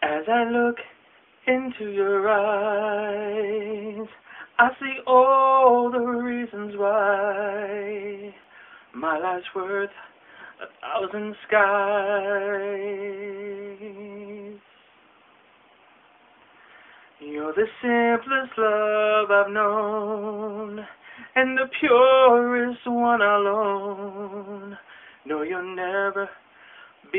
As I look into your eyes, I see all the reasons why my life's worth 1,000 skies. You're the simplest love I've known, and the purest one I'll own. No, you'll never be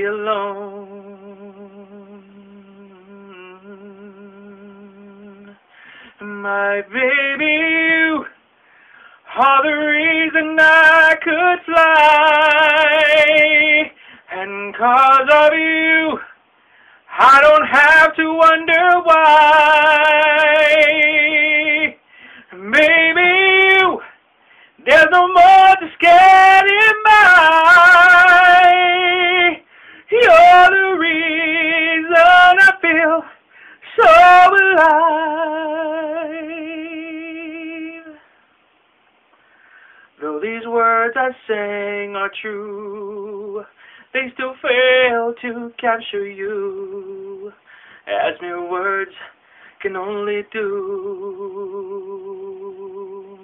alone. My baby, you are the reason I could fly, and 'cause of you I don't have to wonder why. Baby, you, there's no more to scare in my. You're the reason I feel so alive. Though these words I sang are true, they still fail to capture you, as mere words can only do.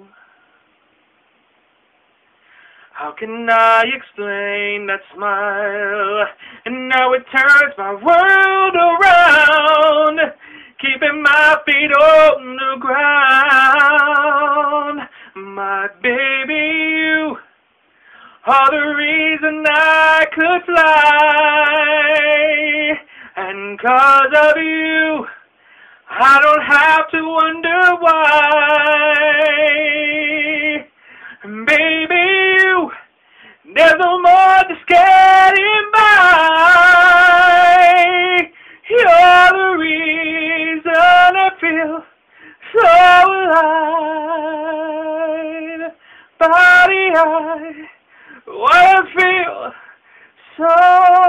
How can I explain that smile, and how it turns my world around, keeping my feet on the ground? My baby, you are the reason I could fly, and 'cause of you I don't have to wonder why. Baby, you, there's no more to scare in my. You're the reason I feel so alive. Body, I feel so